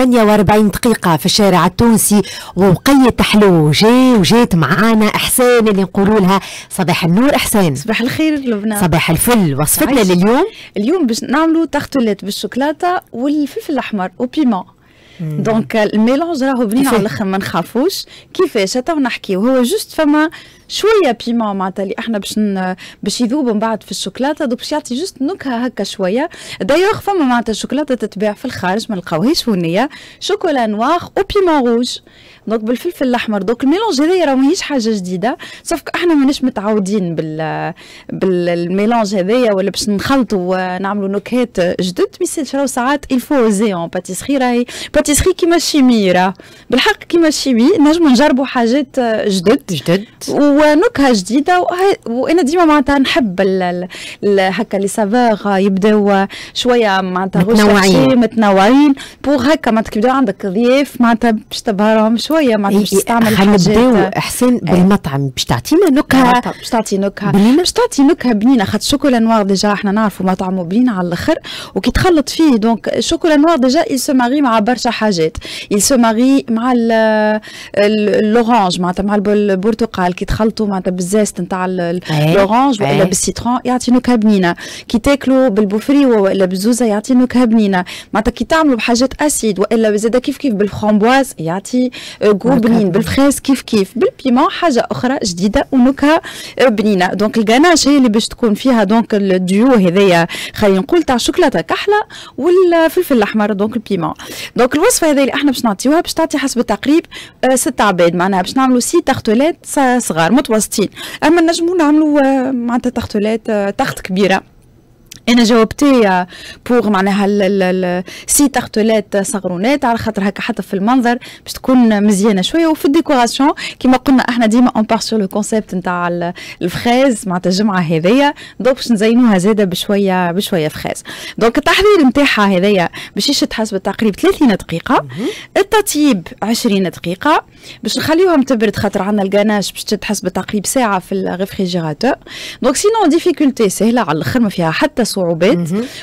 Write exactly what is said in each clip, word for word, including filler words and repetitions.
ثمانية وأربعين دقيقة في الشارع التونسي ووقية حلو جاي وجات معانا إحسان اللي نقولوا لها صباح النور. إحسان صباح الخير لبنان. صباح الفل. وصفتنا لليوم اليوم باش نعملوا تختلات بالشوكولاتة والفلفل الأحمر وبيمون. دونك الميلونج راهو بنين على الاخر ما نخافوش. كيفاش تو نحكيو هو جوست فما شويه بيمون معناتها اللي احنا باش باش يذوب من بعد في الشوكولاته دوك باش يعطي جوست نكهه هكا شويه. دايوغ فما معناتها الشوكولاته تتباع في الخارج ما نلقاوهاش فونيه شوكولا نواغ وبيمون روج دونك بالفلفل الاحمر. دونك الميلونج هذايا راه ماهيش حاجه جديده صافي احنا ماناش متعودين بال بالميلونج هذايا ولا باش نخلطوا ونعملوا نكهات جدد. ميسالش راهو ساعات الفو اوزي اون باتيسري راهي باتيسري كيما الشيمي راه بالحق كيما الشيمي نجموا نجربوا حاجات جدد جدد ونكهه جديده. وانا ديما معناتها نحب ال ال هكا لي سافور يبداو شويه معناتها متنوعين متنوعين بوغ هكا معناتها كي يبدا عندك ضياف معناتها باش تبهرهم شويه معناتها باش تستعمل حاجات. نبداو احسن بالمطعم باش تعطينا نكهه باش تعطي نكهه باش تعطي نكهه بنينه. خاطر الشوكولا نوار ديجا احنا نعرفوا مطعمه بنين على الاخر وكي تخلط فيه دونك الشوكولا نوار ديجا il se marie مع برشا حاجات. il se marie مع الاورانج معناتها مع البرتقال كي تخلطوا معناتها بالزيت نتاع الاورانج ولا بالسيترون يعطي نكهه بنينه. كي تاكلوا بالبوفري ولا بالزوزه يعطي نكهه بنينه. معناتها كي تعملوا بحاجات اسيد والا زاده كيف كيف بالفرامبواز يعطي جو بنين. بالفريز كيف كيف. بالبيمون حاجه اخرى جديده ونكهه بنينه. دونك الغناش هي اللي باش تكون فيها دونك الديو هذايا خلينا نقول تاع شوكولاته كحله والفلفل الاحمر دونك البيمون. دونك الوصفه هذه اللي احنا باش نعطيوها باش تعطي حسب التقريب ست عباد معناها باش نعملوا سي تختلات صغار متوسطين. اما نجموا نعملوا معناتها تختلات تخت كبيره. انا جاوبتي بوغ معناها سي تختلات صغرونات على خاطر هكا حتى في المنظر باش تكون مزيانه شويه. وفي الديكوراسيون كما قلنا احنا ديما اون بار سور لو كونسيبت نتاع الفريز معناتها الجمعه هذيا دونك باش نزينوها زاده بشويه بشويه فريز. دونك التحضير نتاعها هذيا باش يشد حسب التقريب ثلاثين دقيقه. التطيب عشرين دقيقه باش نخليوها تبرد خاطر عندنا الكاناش باش تشد حسب التقريب ساعه في الريفريجيراتور. دونك سينون ديفيكولتي سهله على الاخر ما فيها حتى صعوبات.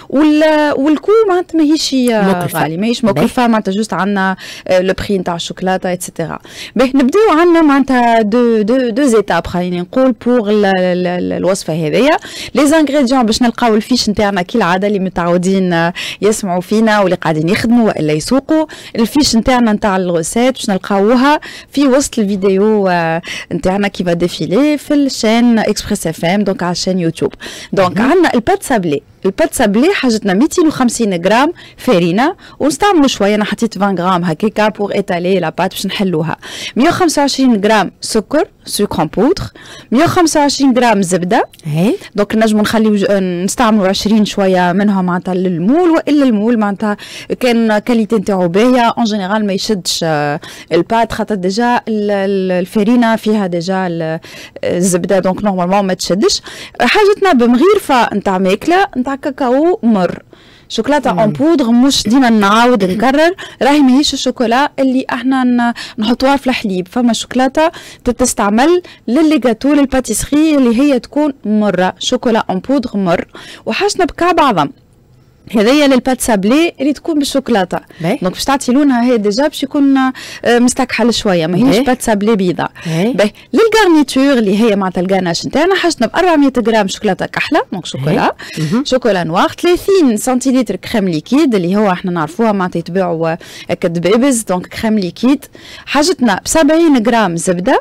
والكو معناتها ماهيش غالي ماهيش مكلفه معناتها جوست عندنا لو بري نتاع الشوكولاته ايتترا. باهي نبداو عندنا معناتها دو دو دو زيتاب خليني نقول بوغ الوصفه هذيا. لي زانغريديون باش نلقاو الفيش نتاعنا كالعاده اللي متعودين يسمعوا فينا واللي قاعدين يخدموا والا يسوقوا. الفيش نتاعنا نتاع الغوسيت باش نلقاوها في وسط الفيديو نتاعنا كي فا ديفيلي في الشين اكسبريس اف ام دونك على الشين يوتيوب. دونك عندنا البات سابلي. البات سابلي حاجتنا مئتين وخمسين غرام فارينه ونستعملوا شويه. انا حطيت عشرين غرام هكاكا بور ايتالي لا بات باش نحلوها. مئة وخمسة وعشرين غرام سكر سكر بودر. مئة وخمسة وعشرين غرام زبده. دونك نجموا نخليو نستعملوا عشرين شويه منها معناتها للمول والا المول معناتها كان كاليتي نتاعو باهيه اون جينيرال ما يشدش البات خاطر ديجا الفارينه فيها ديجا الزبده دونك نورمالمون ما تشدش. حاجتنا بمغيرفه نتاع ماكله نتاع كاكاو مر. شوكولاته اون بودر مش ديما نعاود نكرر راهي ماهيش الشوكولا اللي احنا نحطوها في الحليب. فما شوكولاته تستعمل للي جاتو للباتيسري اللي هي تكون مره شوكولا اون بودر مر. وحاجتنا بكعب عظم هذيا للبات سابلي اللي تكون بالشوكولاته. دونك باش تعطي لونها هي ديجا باش يكون مستكحل شويه ماهيش بات سابلي بيضاء. باهي للغارنيتور اللي هي معناتها الكاناش نتاعنا حاجتنا ب أربعمئة غرام شوكولاته كحله دونك شوكولا شوكولا نوار. ثلاثين سنتيلتر كريم ليكيد اللي هو احنا نعرفوها معناتها يتباعوا هكا دبابز دونك كريم ليكيد. حاجتنا ب سبعين غرام زبده.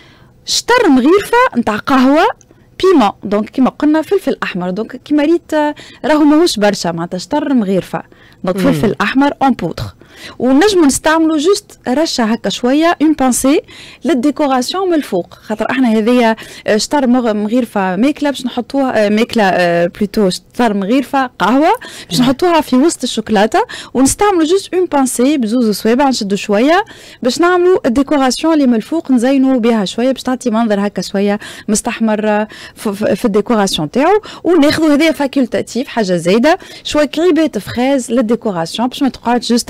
شطر مغيرفه نتاع قهوه. بيمون دونك كيما قلنا فلفل احمر دونك كيما ريت راهو ماهوش برشا معناتها شطر مغيرفه دونك فلفل احمر اون بودر. ونجموا نستعملوا جوست رشه هكا شويه اون بانسي للديكوراسيون من الفوق خاطر احنا هذيا شطر مغيرفه ماكله باش نحطوها ماكله بلوتو شطر مغيرفه قهوه باش نحطوها في وسط الشوكولاته ونستعملوا جوست اون بانسي بزوز صوابع نشدوا شويه باش نعملوا الديكوراسيون اللي من الفوق نزينوا بها شويه باش تعطي منظر هكا شويه مستحمر في الديكوراسيون تاعو. وناخذوا هذايا فاكولتاتيف حاجه زايده شويه كريبات فريز للديكوراسيون باش ما تقعدش جوست تختلات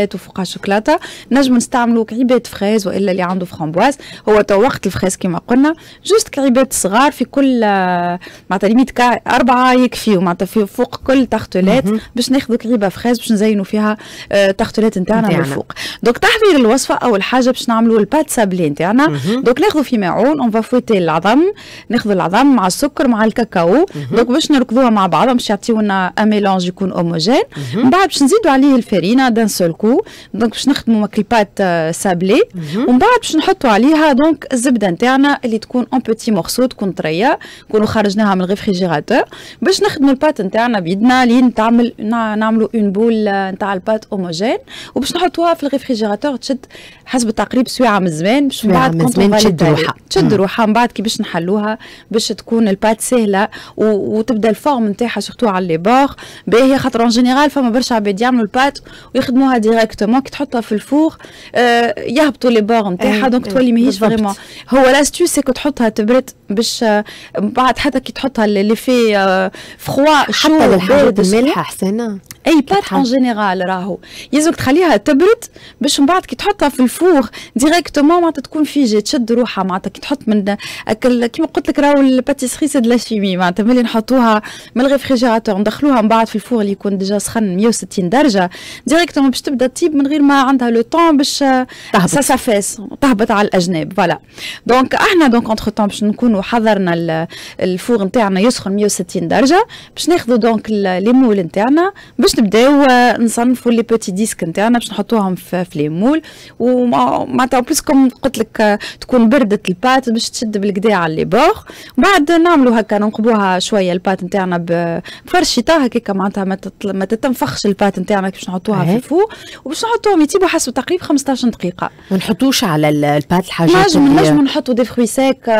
تارتلات وفوقها شوكولاته. نجم نستعملوا كعيبات فريز والا اللي عنده فرامبواز. هو تو وقت الفريز كما قلنا جوست كعيبات صغار في كل معناتها ليميت اربعه يكفيو معناتها في فوق كل تارتلات باش ناخذوا كعيبه فريز باش نزينوا فيها تارتلات نتاعنا من الفوق. دونك تحضير الوصفه اول حاجه باش نعملوا البات سابلي نتاعنا. دونك ناخذوا في ماعون اون فويتي العظم، ناخذوا العظم مع السكر مع الكاكاو. دونك باش نركضوها مع بعضها باش يعطيونا ان ميلونج يكون هوموجين. من بعد باش نزيدوا عليه الفرينه دان سول كو. دونك باش نخدموا ماك البات سابلي ومن بعد باش نحطوا عليها دونك الزبده نتاعنا اللي تكون اون بوتي مورسو تكون طريه نكونوا خرجناها من الريفريجيراتور باش نخدموا البات نتاعنا بيدنا لين تعمل نعملوا اون بول نتاع البات هوموجين وباش نحطوها في الريفريجيراتور تشد حسب التقريب سويعه من الزمان باش من بعد تشد روحها تشد روحها. من بعد كي باش نحلوها باش تكون البات سهله وتبدا الفورم نتاعها سورتو على لي بور باهيه خاطر اون جينيرال فما برشا عباد يعملوا البات ويخدموها ديريكتومون كي تحطها في الفور آه يهبطوا لي بور نتاعها دونك تولي ماهيش فريمون. هو لاستيوس سي كو تحطها تبرد باش آه بعد حتى كي تحطها لي في آه فروا حتى للحاجات المالحه حسنا اي بات اون جينيرال راهو يلزمك تخليها تبرد باش من بعد كي تحطها في الفور ديريكتومون معناتها تكون فيجي تشد روحها معناتها كي تحط من كيما قلت لك راهو الباتيسري سي دو لا شيمي معناتها ملي نحطوها من الريفريجيراتور ندخلوها من بعد في الفور اللي يكون ديجا سخن مية وستين درجه ديريكتومون باش تبدا تطيب من غير ما عندها لو طون باش تهبط ساسافيس تهبط على الاجناب. فوالا دونك احنا دونك اونتر طون باش نكونوا حضرنا الفور نتاعنا يسخن مية وستين درجه باش ناخذوا دونك لي مول نتاعنا باش نبداو نصنفوا لي بوتي ديسك نتاعنا باش نحطوهم في لي مول ومعناتها بلوس كوم قلت لك تكون بردت البات باش تشد بالكدا على لي بور. وبعد نعملوا هكا ننقبوها شويه البات نتاعنا بفرشيطه هكاك معناتها ما ما تتنفخش البات نتاعنا باش نحطوها في الفوق وباش نحطوهم يطيبوا حسب تقريبا خمسطاش دقيقه. ما نحطوش على البات الحاجات نجم نجم نحطوا دي فروي سيك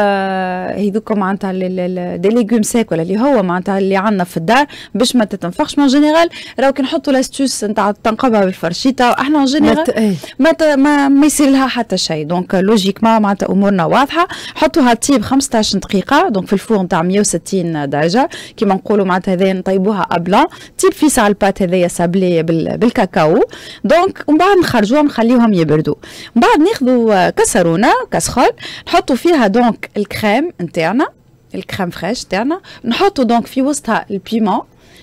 هذوك معناتها دي ليغوم سيك ولا اللي هو معناتها اللي عندنا في الدار باش ما تتنفخش. من جينيرال راهو كي نحطوا لاستوس نتاع تنقبها بالفرشيطه احنا جينيرال ما ما, ما يصير لها حتى شيء. دونك لوجيكمون معناتها امورنا واضحه. حطوها تطيب خمسطاش دقيقه دونك في الفور نتاع مية وستين درجه كيما نقولوا معناتها هذا نطيبوها ابلون تيب في ساعه البات هذايا سابلي بالكاكاو. دونك ومن بعد نخرجوهم نخليوهم يبردوا. من بعد ناخذوا كسرونه كاسخول نحطوا فيها دونك الكريم نتاعنا الكريم فريش تاعنا نحطوا دونك في وسطها البيمون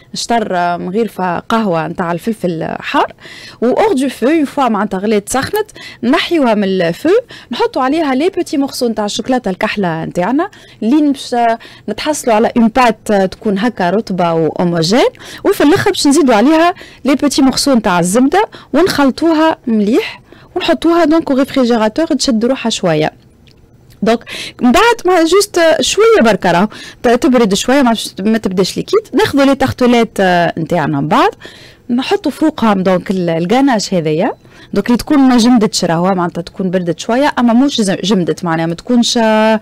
نشطر مغيرفه قهوه نتاع الفلفل حار واور دو فو اون فوا معناتها غلات سخنت نحيوها من الفو نحطوا عليها لي بوتي مورسو نتاع الشوكولاته الكحله نتاعنا اللي باش نتحصلوا على اون بات تكون هكا رطبه وهوموجين وفي الاخر باش نزيدوا عليها لي بوتي مورسو نتاع الزبده ونخلطوها مليح ونحطوها دونك او ريفريجيراتور تشد روحها شويه. دونك من بعد ما جوست شويه بركه راهو تبرد شويه ما تبداش ليكيد ناخذوا لي تارتلات نتاعنا من بعد نحطوا فوقهم دونك الكاناش هذايا دونك اللي تكون ما جمدتش راهو معناتها تكون بردت شويه اما موش جمدت معناها ما تكونش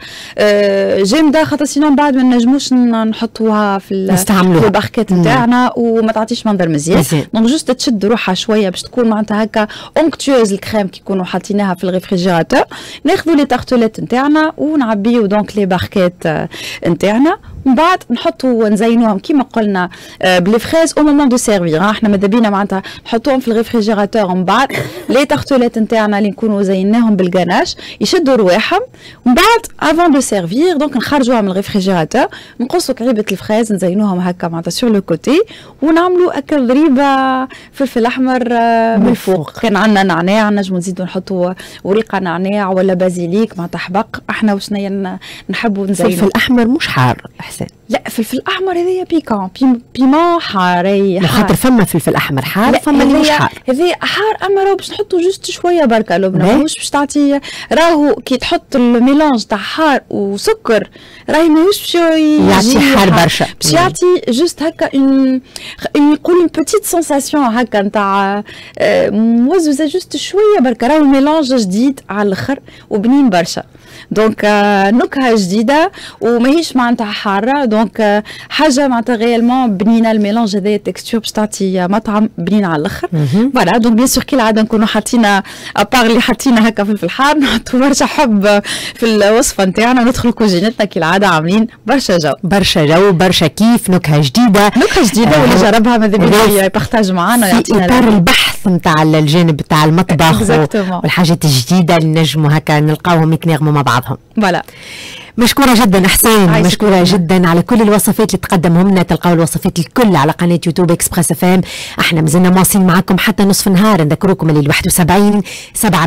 جامده خاطر سينون بعد ما نجموش نحطوها في في الباركات نتاعنا وما تعطيش منظر مزيان. دونك جوست تشد روحها شويه باش تكون معناتها هكا اونكتيوز الكريم كي يكونوا حاطيناها في الريفريجيراتور. ناخذوا لي تارتلات نتاعنا ونعبيو دونك لي باركات نتاعنا من بعد نحطوا نزينوهم كيما قلنا بلي فريز او مومون دو سيرفير. احنا ماذا بينا معناتها نحطوهم في الريفريجيراتور من بعد لي تارتلات نتاعنا اللي نكونوا زيناهم بالغاناش يشدوا رواحهم ومن بعد افون دو سيرفير دونك نخرجوها من الريفريجيراتور نقصوا كعيبه الفريز نزينوهم هكا معناتها سور لو كوتي ونعملوا اكل ضريبه فلفل احمر من الفوق. كان عندنا نعناع نجموا نزيدوا نحطوا وريقه نعناع ولا بازيليك معناتها حبق. احنا وشنيا نحبوا نزينوا الفلفل الاحمر مش حار احسن لا فلفل احمر هذايا بيكون بيمون حار خاطر فما فلفل احمر حار فما اللي مش حار هذا حار اما راهو باش نحطوا جوست شويه بركه لو ماهوش باش تعطي راهو كي تحط الميلانج تاع حار وسكر راهي ماهوش باش يعطي حار برشا باش يعطي جوست هكا اون يقولوا اون بوتيت سونساسيون هكا نتاع موزوزه جوست شويه بركه راهو ميلانج جديد على الاخر وبنين برشا. دونك نكهه جديده وماهيش معناتها حاره دونك دونك حاجه معناتها غيالمون بنينه الميلونج هذايا التكستور باش تعطي مطعم بنين على الاخر. فوالا دونك بيان سور كي العاده نكونوا حاطين ابار اللي حاطين هكا فلفل حار نحطوا برشا حب في الوصفه نتاعنا، ندخلوا كوزينتنا كي العاده عاملين برشا جو برشا جو برشا كيف نكهه جديده نكهه جديده. واللي جربها ماذا بيا يبارتاج معنا يعطينا في اطار البحث نتاع الجانب تاع المطبخ والحاجات الجديده اللي نجموا هكا نلقاوهم يتناغموا مع بعضهم. فوالا مشكورة جدا حسين، مشكورة جدا على كل الوصفات اللي تقدمهم لنا. تلقاو الوصفات الكل على قناة يوتيوب اكسبريس اف ام. احنا مازلنا مواصلين معكم حتى نصف النهار. نذكركم اللي واحد وسبعين سبعة